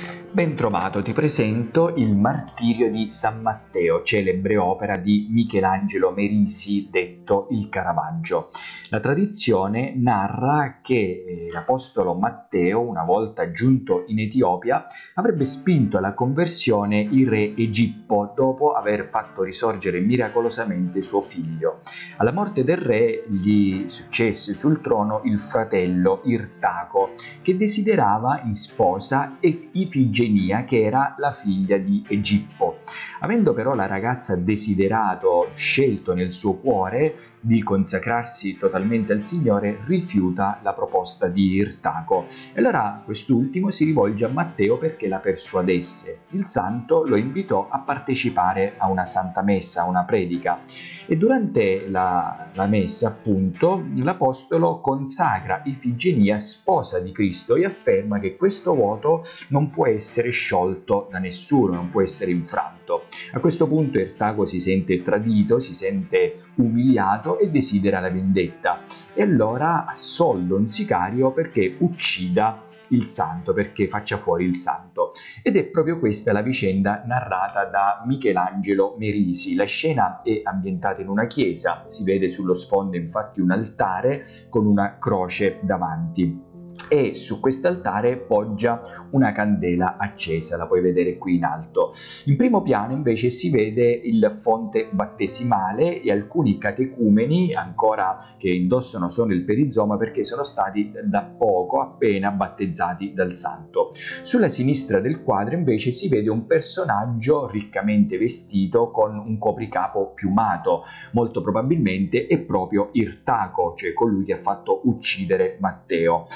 Ben trovato, ti presento il Martirio di San Matteo, celebre opera di Michelangelo Merisi, detto il Caravaggio. La tradizione narra che l'apostolo Matteo, una volta giunto in Etiopia, avrebbe spinto alla conversione il re Egippo dopo aver fatto risorgere miracolosamente suo figlio. Alla morte del re gli successe sul trono il fratello Irtaco, che desiderava in sposa Ifigenia, che era la figlia di Egippo. Avendo però la ragazza desiderato, scelto nel suo cuore di consacrarsi totalmente al Signore, rifiuta la proposta di Irtaco. E allora quest'ultimo si rivolge a Matteo perché la persuadesse. Il santo lo invitò a partecipare a una santa messa, a una predica. E durante la messa, appunto, l'apostolo consacra Ifigenia sposa di Cristo e afferma che questo voto non può essere sciolto da nessuno, non può essere infranto. A questo punto Irtaco si sente tradito, si sente umiliato e desidera la vendetta. E allora assolve un sicario perché uccida il santo, perché faccia fuori il santo. Ed è proprio questa la vicenda narrata da Michelangelo Merisi. La scena è ambientata in una chiesa, si vede sullo sfondo infatti un altare con una croce davanti. E su quest'altare poggia una candela accesa, la puoi vedere qui in alto. In primo piano invece si vede il fonte battesimale e alcuni catecumeni ancora che indossano solo il perizoma perché sono stati da poco appena battezzati dal santo. Sulla sinistra del quadro invece si vede un personaggio riccamente vestito con un copricapo piumato, molto probabilmente è proprio Irtaco, cioè colui che ha fatto uccidere Matteo.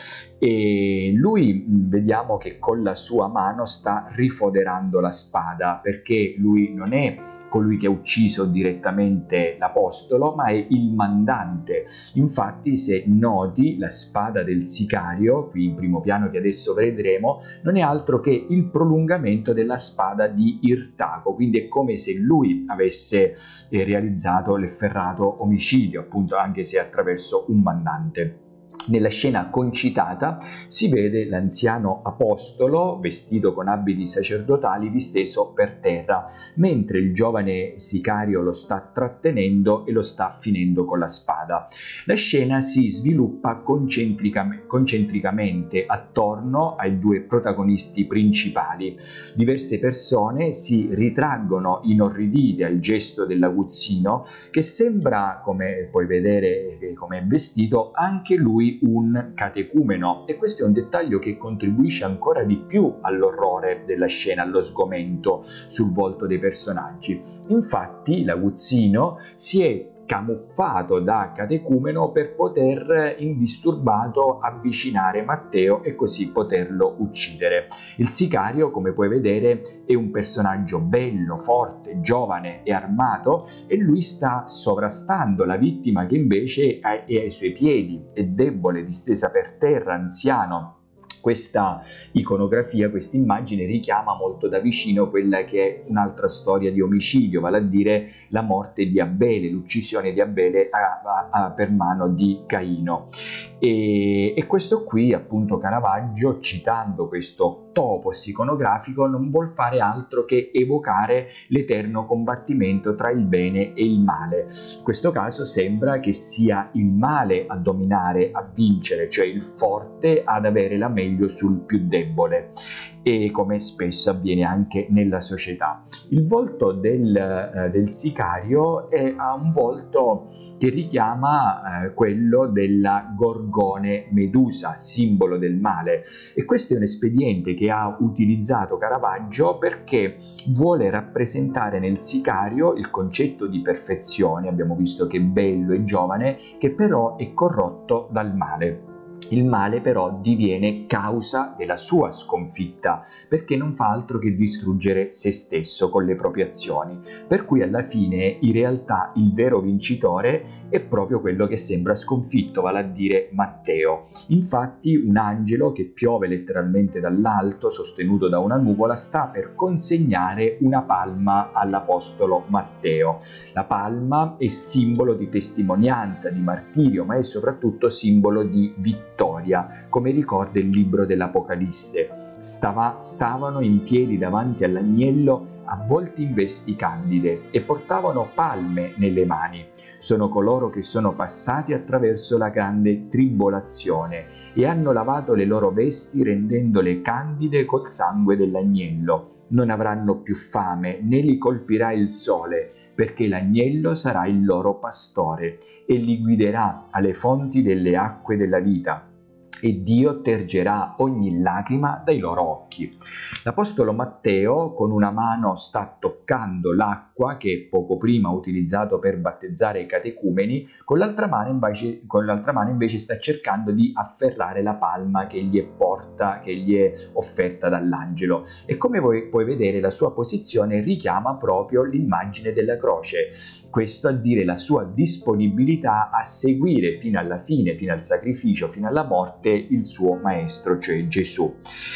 E lui vediamo che con la sua mano sta rifoderando la spada, perché lui non è colui che ha ucciso direttamente l'apostolo, ma è il mandante. Infatti, se noti, la spada del sicario, qui in primo piano che adesso vedremo, non è altro che il prolungamento della spada di Irtaco, quindi è come se lui avesse realizzato l'efferrato omicidio, appunto, anche se attraverso un mandante. Nella scena concitata si vede l'anziano apostolo vestito con abiti sacerdotali disteso per terra, mentre il giovane sicario lo sta trattenendo e lo sta finendo con la spada. La scena si sviluppa concentricamente attorno ai due protagonisti principali. Diverse persone si ritraggono inorridite al gesto dell'aguzzino, che sembra, come puoi vedere come è vestito, anche lui un catecumeno, e questo è un dettaglio che contribuisce ancora di più all'orrore della scena, allo sgomento sul volto dei personaggi. Infatti l'aguzzino si è camuffato da catecumeno per poter indisturbato avvicinare Matteo e così poterlo uccidere. Il sicario, come puoi vedere, è un personaggio bello, forte, giovane e armato, e lui sta sovrastando la vittima che invece è ai suoi piedi, è debole, distesa per terra, anziano. Questa iconografia, questa immagine richiama molto da vicino quella che è un'altra storia di omicidio, vale a dire la morte di Abele, l'uccisione di Abele per mano di Caino. E questo qui, appunto, Caravaggio, citando questo topos iconografico, non vuol fare altro che evocare l'eterno combattimento tra il bene e il male. In questo caso sembra che sia il male a dominare, a vincere, cioè il forte ad avere la meglio sul più debole, e come spesso avviene anche nella società. Il volto del sicario ha un volto che richiama quello della Gorgone Medusa, simbolo del male, e questo è un espediente che ha utilizzato Caravaggio perché vuole rappresentare nel sicario il concetto di perfezione. Abbiamo visto che è bello e giovane, che però è corrotto dal male. Il male però diviene causa della sua sconfitta, perché non fa altro che distruggere se stesso con le proprie azioni, per cui alla fine in realtà il vero vincitore è proprio quello che sembra sconfitto, vale a dire Matteo. Infatti un angelo che piove letteralmente dall'alto, sostenuto da una nuvola, sta per consegnare una palma all'apostolo Matteo. La palma è simbolo di testimonianza, di martirio, ma è soprattutto simbolo di vittoria, come ricorda il libro dell'Apocalisse. stavano in piedi davanti all'agnello avvolti in vesti candide e portavano palme nelle mani. Sono coloro che sono passati attraverso la grande tribolazione e hanno lavato le loro vesti rendendole candide col sangue dell'agnello. Non avranno più fame né li colpirà il sole, perché l'agnello sarà il loro pastore e li guiderà alle fonti delle acque della vita. E Dio tergerà ogni lacrima dai loro occhi. L'Apostolo Matteo con una mano sta toccando l'acqua che poco prima ha utilizzato per battezzare i catecumeni, con l'altra mano invece sta cercando di afferrare la palma che gli è offerta dall'angelo. E come puoi vedere, la sua posizione richiama proprio l'immagine della croce. Questo a dire la sua disponibilità a seguire fino alla fine, fino al sacrificio, fino alla morte, il suo maestro, cioè Gesù.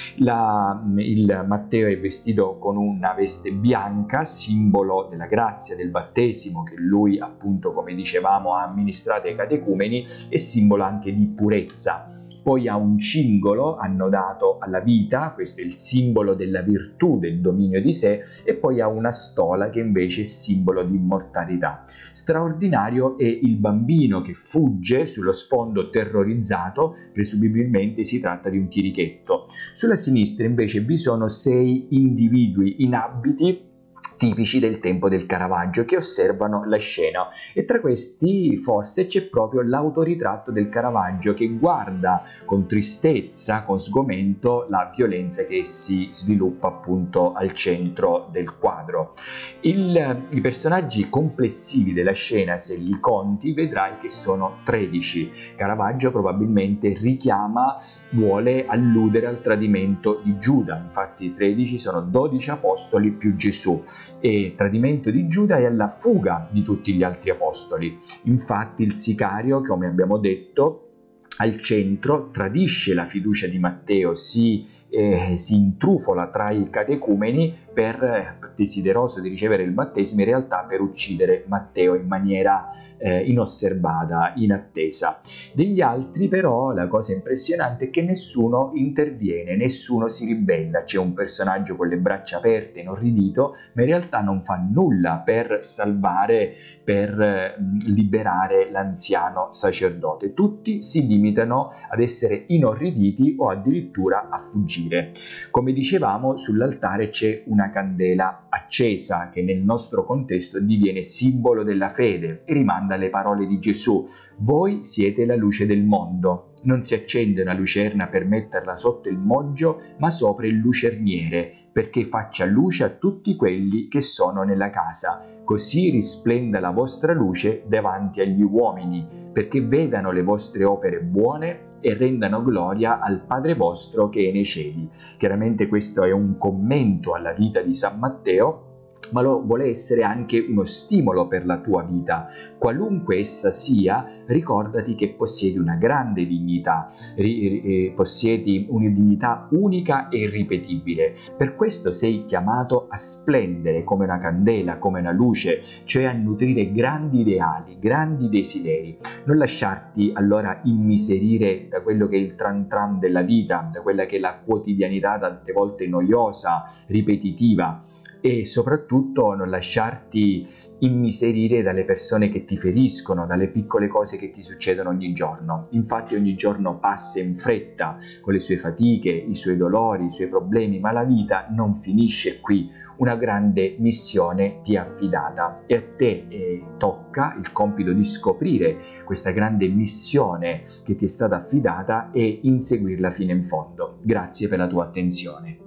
Il Matteo è vestito con una veste bianca, simbolo della grazia del battesimo che lui, appunto, come dicevamo, ha amministrato ai catecumeni, e simbolo anche di purezza. Poi ha un cingolo annodato alla vita, questo è il simbolo della virtù, del dominio di sé, e poi ha una stola che invece è simbolo di immortalità. Straordinario è il bambino che fugge sullo sfondo terrorizzato, presumibilmente si tratta di un chirichetto. Sulla sinistra invece vi sono 6 individui in abiti tipici del tempo del Caravaggio che osservano la scena, e tra questi forse c'è proprio l'autoritratto del Caravaggio che guarda con tristezza, con sgomento, la violenza che si sviluppa appunto al centro del quadro. I personaggi complessivi della scena, se li conti, vedrai che sono 13. Caravaggio probabilmente vuole alludere al tradimento di Giuda, infatti 13 sono 12 apostoli più Gesù. E tradimento di Giuda e alla fuga di tutti gli altri apostoli. Infatti il sicario, come abbiamo detto, al centro tradisce la fiducia di Matteo, si intrufola tra i catecumeni desideroso di ricevere il battesimo, in realtà per uccidere Matteo in maniera inosservata, inattesa. Degli altri però la cosa impressionante è che nessuno interviene, nessuno si ribella. C'è un personaggio con le braccia aperte, inorridito, ma in realtà non fa nulla per liberare l'anziano sacerdote. Tutti si limitano ad essere inorriditi o addirittura a fuggire. Come dicevamo, sull'altare c'è una candela accesa che nel nostro contesto diviene simbolo della fede e rimanda alle parole di Gesù: voi siete la luce del mondo. Non si accende una lucerna per metterla sotto il moggio, ma sopra il lucerniere, perché faccia luce a tutti quelli che sono nella casa. Così risplenda la vostra luce davanti agli uomini, perché vedano le vostre opere buone e rendano gloria al Padre vostro che è nei cieli. Chiaramente questo è un commento alla vita di San Matteo, ma lo vuole essere anche uno stimolo per la tua vita. Qualunque essa sia, ricordati che possiedi una grande dignità, possiedi una dignità unica e irripetibile. Per questo sei chiamato a splendere come una candela, come una luce, cioè a nutrire grandi ideali, grandi desideri. Non lasciarti allora immiserire da quello che è il tran tran della vita, da quella che è la quotidianità tante volte noiosa, ripetitiva, e soprattutto non lasciarti immiserire dalle persone che ti feriscono, dalle piccole cose che ti succedono ogni giorno. Infatti ogni giorno passa in fretta con le sue fatiche, i suoi dolori, i suoi problemi, ma la vita non finisce qui. Una grande missione ti è affidata e a te tocca il compito di scoprire questa grande missione che ti è stata affidata e inseguirla fino in fondo. Grazie per la tua attenzione.